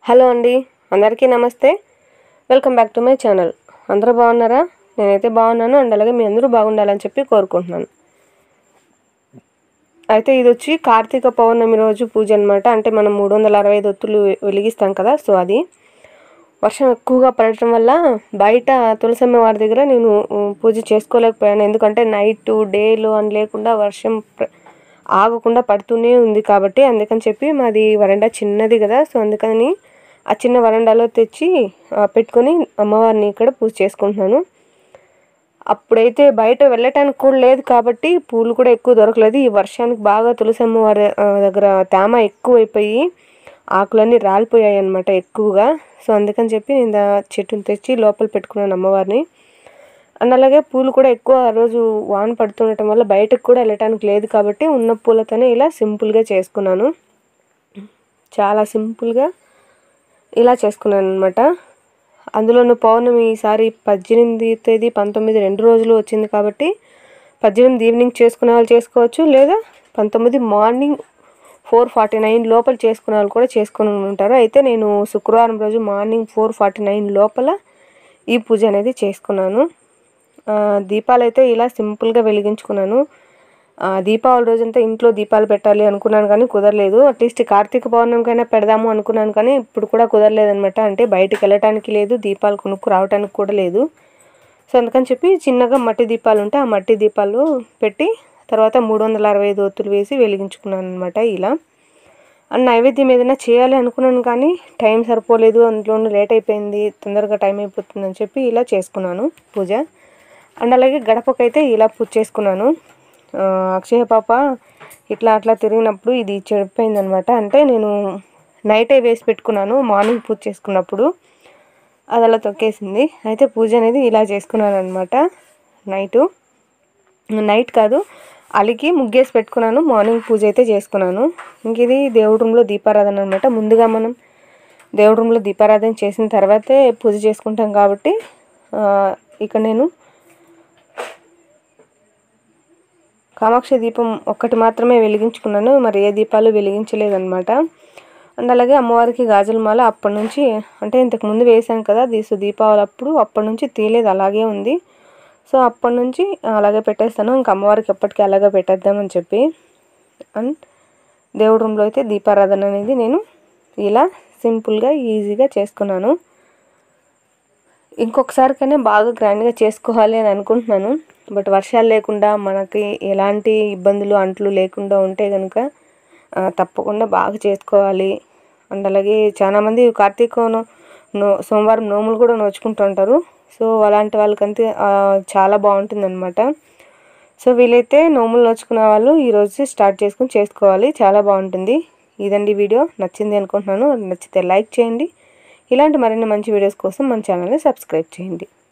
Hello అండి, అందరికీ నమస్తే. Welcome back to my channel. అందరూ బాగున్నారా? నేనైతే బాగున్నాను అండ్ అలాగే మీ అందరూ బాగుండాలని చెప్పి కోరుకుంటున్నాను. అయితే ఇది వచ్చి కార్తీక పౌర్ణమి రోజు పూజ అనమాట. అంటే మనం 365 ఒత్తులు వెలిగిస్తాం కదా, సో అది వర్షం ఎక్కువగా పడటం వల్ల బయట తులసమ్మ వారి దగ్గర నేను పూజ చేసుకోలేకపోయాను. ఎందుకంటే నైట్ డేలో అని లేకుండా వర్షం ఆగకుండా పడుతూనే ఉంది కాబట్టి, అందుకని చెప్పి మాది వరండా చిన్నది కదా, సో అందుకని ఆ చిన్న వరండాలో తెచ్చి పెట్టుకొని అమ్మవారిని ఇక్కడ పూజ చేసుకుంటున్నాను. అప్పుడైతే బయట వెళ్ళటానికి కూడా లేదు కాబట్టి పూలు కూడా ఎక్కువ దొరకలేదు. ఈ వర్షానికి బాగా తులసమ్మ వారి దగ్గర తేమ ఎక్కువైపోయి ఆకులన్నీ రాలిపోయాయి అన్నమాట ఎక్కువగా. సో అందుకని చెప్పి నేను చెట్టుని తెచ్చి లోపల పెట్టుకున్నాను అమ్మవారిని. అండ్ అలాగే పూలు కూడా ఎక్కువ ఆ రోజు వాన పడుతుండటం వల్ల బయటకు కూడా వెళ్ళటానికి లేదు కాబట్టి ఉన్న పూలతోనే ఇలా సింపుల్గా చేసుకున్నాను. చాలా సింపుల్గా ఇలా చేసుకున్నాను అనమాట. అందులోనూ పౌర్ణమి ఈసారి 18 తేదీ 19 2 రోజులు వచ్చింది కాబట్టి 18 ఈవినింగ్ చేసుకునే వాళ్ళు చేసుకోవచ్చు, లేదా 19 మార్నింగ్ 4:49 లోపల చేసుకునే వాళ్ళు కూడా చేసుకుని ఉంటారు. అయితే నేను శుక్రవారం రోజు మార్నింగ్ 4:49 లోపల ఈ పూజ అనేది చేసుకున్నాను. దీపాలు అయితే ఇలా సింపుల్గా వెలిగించుకున్నాను. దీపావళి రోజంతా ఇంట్లో దీపాలు పెట్టాలి అనుకున్నాను కానీ కుదరలేదు. అట్లీస్ట్ కార్తీక పౌర్ణమికైనా పెడదాము అనుకున్నాను కానీ ఇప్పుడు కూడా కుదరలేదనమాట. అంటే బయటకు వెళ్ళటానికి లేదు, దీపాలు కొనుక్కు రావడానికి కూడా లేదు. సో అందుకని చెప్పి చిన్నగా మట్టి దీపాలు ఉంటే ఆ మట్టి దీపాలు పెట్టి తర్వాత 365 ఒత్తులు వేసి వెలిగించుకున్నాను అనమాట ఇలా. అండ్ నైవేద్యం ఏదైనా చేయాలి అనుకున్నాను కానీ టైం సరిపోలేదు, అందులోనూ లేట్ అయిపోయింది, తొందరగా టైం అయిపోతుందని చెప్పి ఇలా చేసుకున్నాను పూజ. అండ్ అలాగే గడపకైతే ఇలా పూజ చేసుకున్నాను. అక్షయ పాప ఇట్లా అట్లా తిరిగినప్పుడు ఇది చెడిపోయింది అనమాట. అంటే నేను నైటే వేసి పెట్టుకున్నాను, మార్నింగ్ పూజ చేసుకున్నప్పుడు అది అలా తొక్కేసింది. అయితే పూజ అనేది ఇలా చేసుకున్నాను అనమాట. నైట్ కాదు, అలికి ముగ్గేసి పెట్టుకున్నాను, మార్నింగ్ పూజ అయితే చేసుకున్నాను. ఇంక ఇది దేవుడి రూమ్లో దీపారాధన అనమాట. ముందుగా మనం దేవుడి రూమ్లో దీపారాధన చేసిన తర్వాతే పూజ చేసుకుంటాం కాబట్టి ఇక్కడ నేను కామాక్షి దీపం ఒక్కటి మాత్రమే వెలిగించుకున్నాను, మరి ఏ దీపాలు వెలిగించలేదన్నమాట. అండ్ అలాగే అమ్మవారికి గాజుల మాల అప్పటి నుంచి, అంటే ఇంతకుముందు వేసాను కదా దీపావళి అప్పటి నుంచి తీయలేదు, అలాగే ఉంది. సో అప్పటి నుంచి అలాగే పెట్టేస్తాను. ఇంక అమ్మవారికి ఎప్పటికీ అలాగే పెట్టేద్దామని చెప్పి. అండ్ దేవుడి రూమ్లో అయితే దీపారాధన అనేది నేను ఇలా సింపుల్గా ఈజీగా చేసుకున్నాను. ఇంకొకసారికైనా బాగా గ్రాండ్గా చేసుకోవాలి అని అనుకుంటున్నాను. బట్ వర్షాలు లేకుండా మనకి ఎలాంటి ఇబ్బందులు అంట్లు లేకుండా ఉంటే కనుక తప్పకుండా బాగా చేసుకోవాలి. అండ్ అలాగే చాలామంది కార్తీక సోమవారం నోములు కూడా నోచుకుంటూ ఉంటారు. సో అలాంటి వాళ్ళకంతే చాలా బాగుంటుంది అనమాట. సో వీలైతే నోములు నోచుకునే వాళ్ళు ఈరోజు స్టార్ట్ చేసుకుని చేసుకోవాలి, చాలా బాగుంటుంది. ఇదండి వీడియో, నచ్చింది అనుకుంటున్నాను. నచ్చితే లైక్ చేయండి. ఇలాంటి మరిన్ని మంచి వీడియోస్ కోసం మన ఛానల్ని సబ్స్క్రైబ్ చేయండి.